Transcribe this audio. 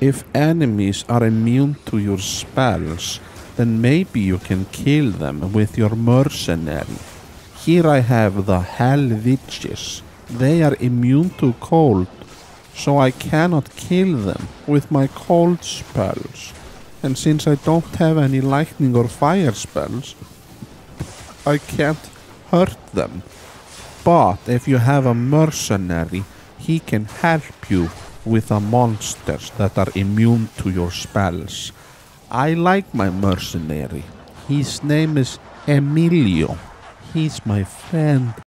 If enemies are immune to your spells, then maybe you can kill them with your mercenary. Here I have the Hell Witches. They are immune to cold, so I cannot kill them with my cold spells. And since I don't have any lightning or fire spells, I can't hurt them. But if you have a mercenary, he can help you with the monsters that are immune to your spells. I like my mercenary. His name is Emilio. He's my friend.